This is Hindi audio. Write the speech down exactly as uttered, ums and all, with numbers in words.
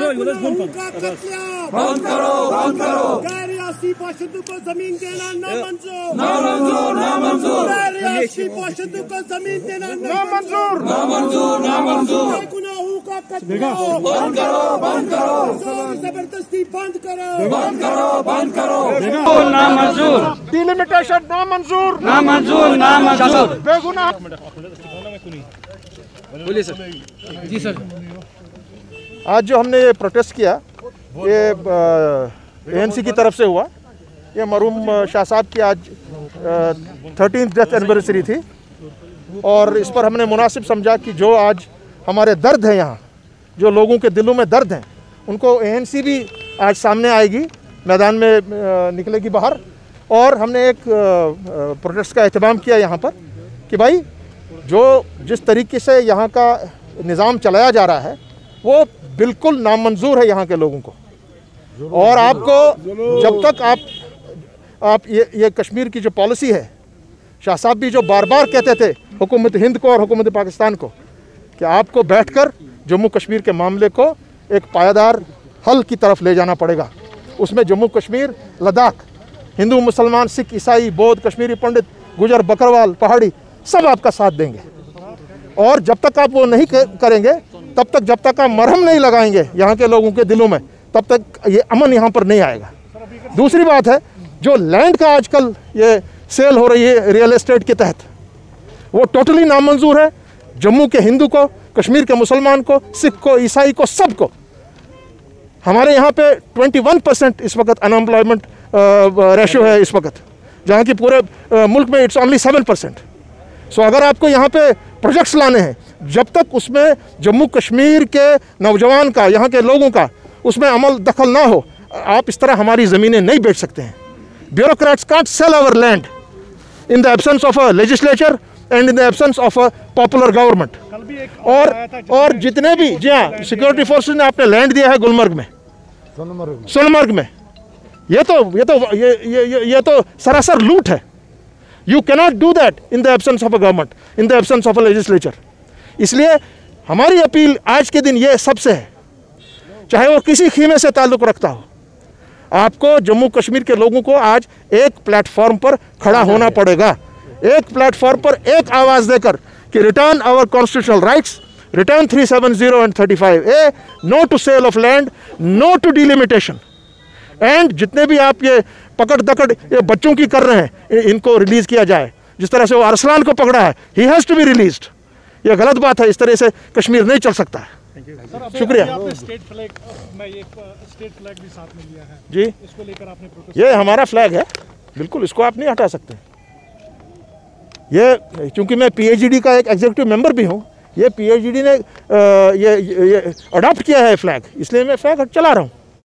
बंद करो बंद करो गैर रियासी बाशिंदों को जमीन देना नामंजूर नामंजूर नामंजूर गैर रियासी बाशिंदों को जमीन देना नामंजूर नामंजूर नामंजूर बेगुनाहों का कत्ल बंद करो बंद करो जबरदस्ती बंद करो बंद करो बंद करो नामंजूर डिलिमिटेशन नामंजूर नामंजूर नामंजूर बेगुनाह। बोलिए सर। जी सर। आज जो हमने ये प्रोटेस्ट किया ये एएनसी की तरफ से हुआ। ये मरहूम शाह साहब की आज थर्टीन डेथ एनिवर्सरी थी और इस पर हमने मुनासिब समझा कि जो आज हमारे दर्द हैं यहाँ, जो लोगों के दिलों में दर्द हैं, उनको एएनसी भी आज सामने आएगी, मैदान में निकलेगी बाहर। और हमने एक प्रोटेस्ट का एहतमाम किया यहाँ पर कि भाई जो जिस तरीके से यहाँ का निज़ाम चलाया जा रहा है वो बिल्कुल नामंजूर है यहाँ के लोगों को। और आपको जब तक आप आप ये ये कश्मीर की जो पॉलिसी है, शाह साहब भी जो बार बार कहते थे हुकूमत हिंद को और हुकूमत पाकिस्तान को कि आपको बैठकर जम्मू कश्मीर के मामले को एक पायदार हल की तरफ ले जाना पड़ेगा। उसमें जम्मू कश्मीर, लद्दाख, हिंदू मुसलमान, सिख, ईसाई, बौद्ध, कश्मीरी पंडित, गुजर, बकरवाल, पहाड़ी सब आपका साथ देंगे। और जब तक आप वो नहीं करेंगे, तब तक जब तक आप मरहम नहीं लगाएंगे यहाँ के लोगों के दिलों में, तब तक ये अमन यहाँ पर नहीं आएगा। दूसरी बात है, जो लैंड का आजकल ये सेल हो रही है रियल एस्टेट के तहत, वो टोटली नामंजूर है। जम्मू के हिंदू को, कश्मीर के मुसलमान को, सिख को, ईसाई को, सबको। हमारे यहाँ पे इक्कीस परसेंट इस वक्त अनएम्प्लॉयमेंट रेशियो है इस वक्त, जहाँ की पूरे uh, मुल्क में it's only seven percent. So अगर आपको यहाँ पे प्रोजेक्ट्स लाने हैं, जब तक उसमें जम्मू कश्मीर के नौजवान का, यहाँ के लोगों का उसमें अमल दखल ना हो, आप इस तरह हमारी ज़मीनें नहीं बेच सकते हैं। Bureaucrats can't sell our land in the absence of a legislature and in the absence of a popular government. और और जितने भी, जी हाँ, सिक्योरिटी फोर्सेस ने आपने लैंड दिया है गुलमर्ग में, सोनमर्ग में, ये तो ये तो ये ये ये तो सरासर लूट है। You cannot do that in the absence of a government, in the absence of a legislature. इसलिए हमारी अपील आज के दिन ये सबसे है, चाहे वो किसी खीमे से ताल्लुक़ रखता हो, आपको जम्मू कश्मीर के लोगों को आज एक प्लेटफॉर्म पर खड़ा होना पड़ेगा, एक प्लेटफॉर्म पर एक आवाज़ देकर कि return our constitutional rights, return three seven zero and thirty five A, no to sale of land, no to delimitation. And जितने भी आप ये पकड़ दकड़ ये बच्चों की कर रहे हैं, इनको रिलीज़ किया जाए। जिस तरह से वो अरसलान को पकड़ा है, he has to be released. ये गलत बात है, इस तरह से कश्मीर नहीं चल सकता है। शुक्रिया। स्टेट फ्लैग, मैं एक स्टेट फ्लैग भी साथ में लिया है जी, इसको लेकर आपने प्रोटेस्ट, ये हमारा फ्लैग है, बिल्कुल इसको आप नहीं हटा सकते। ये क्योंकि मैं पीएचडी का एक एग्जीक्यूटिव मेंबर भी हूँ, ये पीएचडी ने आ, ये, ये, ये अडॉप्ट किया है फ्लैग, इसलिए मैं फ्लैग चला रहा हूँ।